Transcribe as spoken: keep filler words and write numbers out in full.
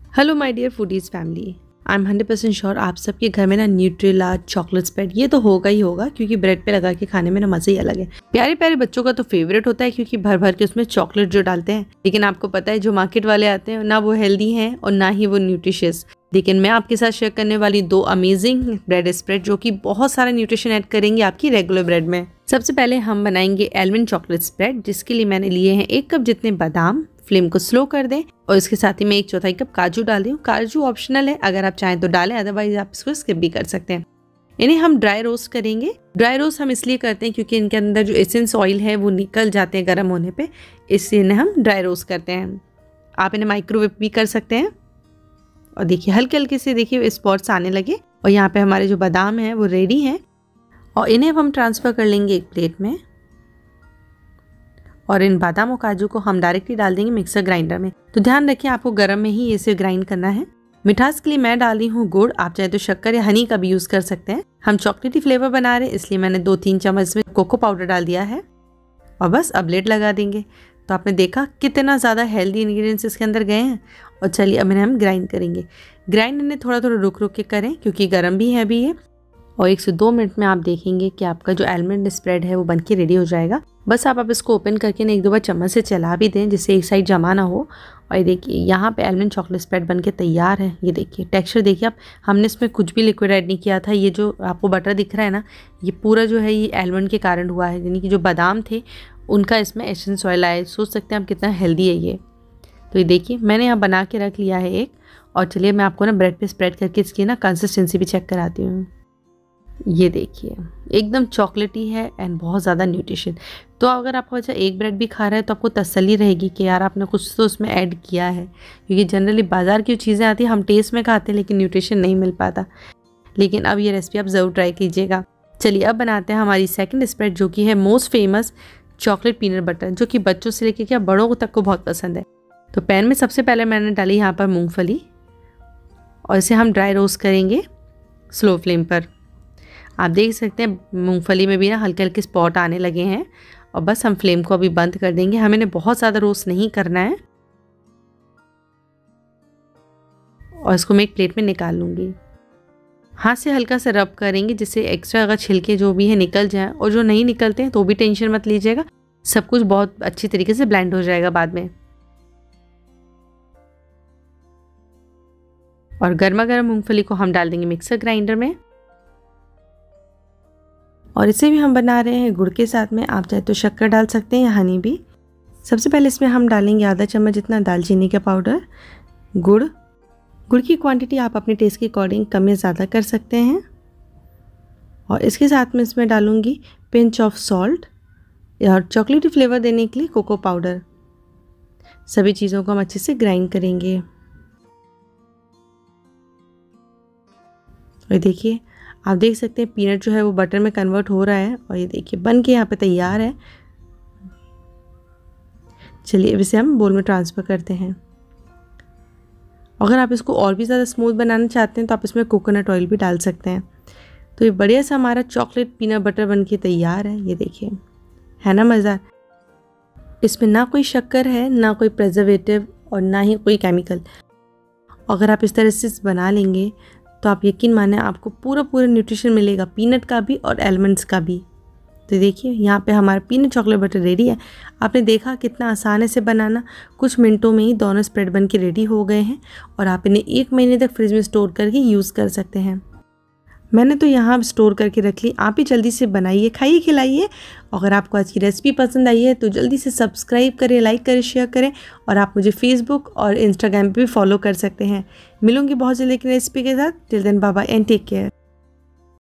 Hello my dear foodies family, I am hundred percent sure आप सबके घर में ना न्यूट्रेला चॉकलेट स्प्रेड ये तो होगा ही होगा, क्योंकि ब्रेड पे लगा के खाने में ना मज़ा ही अलग है। प्यारे प्यारे बच्चों का तो फेवरेट होता है, क्योंकि भर भर के उसमें चॉकलेट जो डालते हैं। लेकिन आपको पता है जो मार्केट वाले आते हैं ना वो हेल्दी हैं और ना ही वो न्यूट्रिशियस। लेकिन मैं आपके साथ शेयर करने वाली दो अमेजिंग ब्रेड स्प्रेड जो कि बहुत सारा न्यूट्रिशन ऐड करेंगे आपकी रेगुलर ब्रेड में। सबसे पहले हम बनाएंगे आलमंड चॉकलेट स्प्रेड, जिसके लिए मैंने लिए हैं एक कप जितने बादाम। फ्लेम को स्लो कर दें और इसके साथ ही मैं एक चौथाई कप काजू डाल दूँ। काजू ऑप्शनल है, अगर आप चाहें तो डालें, अदरवाइज आप इसको स्किप भी कर सकते हैं। इन्हें हम ड्राई रोस्ट करेंगे। ड्राई रोस्ट हम इसलिए करते हैं क्योंकि इनके अंदर जो एसेंस ऑयल है वो निकल जाते हैं गर्म होने पे, इसलिए इन्हें हम ड्राई रोस्ट करते हैं। आप इन्हें माइक्रोवेव भी कर सकते हैं। और देखिए हल्के हल्के से देखिए स्पॉट्स आने लगे और यहाँ पे हमारे जो बादाम हैं वो रेडी हैं। और इन्हें हम ट्रांसफ़र कर लेंगे एक प्लेट में और इन बादाम और काजू को हम डायरेक्टली डाल देंगे मिक्सर ग्राइंडर में। तो ध्यान रखिए आपको गर्म में ही इसे ग्राइंड करना है। मिठास के लिए मैं डाल रही हूँ गुड़, आप चाहे तो शक्कर या हनी का भी यूज़ कर सकते हैं। हम चॉकलेटी फ्लेवर बना रहे हैं इसलिए मैंने दो तीन चम्मच में कोको पाउडर डाल दिया है और बस अब लिड लगा देंगे। तो आपने देखा कितना ज़्यादा हेल्दी इंग्रेडिएंट्स इसके अंदर गए हैं। और चलिए अब इन्हें हम ग्राइंड करेंगे। ग्राइंड इन्हें थोड़ा थोड़ा रुक रुक के करें क्योंकि गर्म भी है अभी ये। और एक से दो मिनट में आप देखेंगे कि आपका जो आलमंड स्प्रेड है वो बनके रेडी हो जाएगा। बस आप अब इसको ओपन करके ना एक दो बार चम्मच से चला भी दें जिससे एक साइड जमा ना हो। और ये देखिए यहाँ पे आलमंड चॉकलेट स्प्रेड बनके तैयार है। ये देखिए टेक्सचर देखिए आप, हमने इसमें कुछ भी लिक्विड ऐड नहीं किया था। ये जो आपको बटर दिख रहा है ना, ये पूरा जो है ये आलमंड के कारण हुआ है, यानी कि जो बादाम थे उनका इसमें एसेंस ऑयल आया। सोच सकते हैं आप कितना हेल्दी है ये। तो ये देखिए मैंने यहाँ बना के रख लिया है एक। और चलिए मैं आपको ना ब्रेड पे स्प्रेड करके इसकी ना कंसिस्टेंसी भी चेक कराती हूँ। ये देखिए एकदम चॉकलेटी है एंड बहुत ज़्यादा न्यूट्रिशन। तो अगर आपको अच्छा एक ब्रेड भी खा रहा है तो आपको तसल्ली रहेगी कि यार आपने कुछ तो उसमें ऐड किया है, क्योंकि जनरली बाज़ार की चीज़ें आती हैं हम टेस्ट में खाते हैं लेकिन न्यूट्रिशन नहीं मिल पाता। लेकिन अब ये रेसिपी आप ज़रूर ट्राई कीजिएगा। चलिए अब बनाते हैं हमारी सेकंड स्प्रेड जो कि है most famous chocolate peanut butter, जो कि बच्चों से लेकर क्या बड़ों तक को बहुत पसंद है। तो पैन में सबसे पहले मैंने डाली यहाँ पर मूँगफली और इसे हम ड्राई रोस्ट करेंगे स्लो फ्लेम पर। आप देख सकते हैं मूंगफली में भी ना हल्के हल्के स्पॉट आने लगे हैं। और बस हम फ्लेम को अभी बंद कर देंगे, हमें इन्हें बहुत ज़्यादा रोस्ट नहीं करना है। और इसको मैं एक प्लेट में निकाल लूँगी। हाथ से हल्का सा रब करेंगे जिससे एक्स्ट्रा अगर छिलके जो भी है निकल जाए, और जो नहीं निकलते हैं तो भी टेंशन मत लीजिएगा, सब कुछ बहुत अच्छी तरीके से ब्लेंड हो जाएगा बाद में। और गर्मा गर्म मूँगफली को हम डाल देंगे मिक्सर ग्राइंडर में। और इसे भी हम बना रहे हैं गुड़ के साथ में, आप चाहे तो शक्कर डाल सकते हैं या हनी भी। सबसे पहले इसमें हम डालेंगे आधा चम्मच जितना दालचीनी का पाउडर। गुड़ गुड़ की क्वांटिटी आप अपने टेस्ट के अकॉर्डिंग कम या ज़्यादा कर सकते हैं। और इसके साथ में इसमें डालूंगी पिंच ऑफ सॉल्ट और चॉकलेटी फ्लेवर देने के लिए कोको पाउडर। सभी चीज़ों को हम अच्छे से ग्राइंड करेंगे। और देखिए आप देख सकते हैं पीनट जो है वो बटर में कन्वर्ट हो रहा है। और ये देखिए बन के यहाँ पे तैयार है। चलिए अब इसे हम बोल में ट्रांसफ़र करते हैं। अगर आप इसको और भी ज़्यादा स्मूथ बनाना चाहते हैं तो आप इसमें कोकोनट ऑयल भी डाल सकते हैं। तो ये बढ़िया सा हमारा चॉकलेट पीनट बटर बन के तैयार है। ये देखिए है ना मज़ेदार। इसमें ना कोई शक्कर है, ना कोई प्रिजर्वेटिव और ना ही कोई केमिकल। अगर आप इस तरह से बना लेंगे तो आप यकीन माने आपको पूरा पूरा न्यूट्रिशन मिलेगा, पीनट का भी और आलमंड्स का भी। तो देखिए यहाँ पे हमारा पीनट चॉकलेट बटर रेडी है। आपने देखा कितना आसान है इसे बनाना, कुछ मिनटों में ही दोनों स्प्रेड बन के रेडी हो गए हैं। और आप इन्हें एक महीने तक फ्रिज में स्टोर करके यूज़ कर सकते हैं। मैंने तो यहाँ स्टोर करके रख ली। आप ही जल्दी से बनाइए, खाइए, खिलाइए। अगर आपको आज की रेसिपी पसंद आई है तो जल्दी से सब्सक्राइब करें, लाइक करें, शेयर करें। और आप मुझे फेसबुक और इंस्टाग्राम पे भी फॉलो कर सकते हैं। मिलूंगी बहुत जल्दी एक रेसिपी के साथ। Till then bye bye and take care.